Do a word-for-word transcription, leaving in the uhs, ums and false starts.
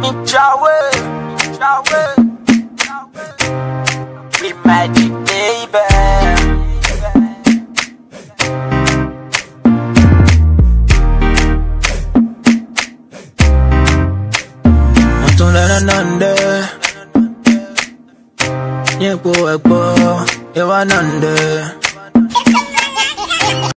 Jawe, Jawe, be magic, baby. Nande, Yepo Ekpo, Ewanande.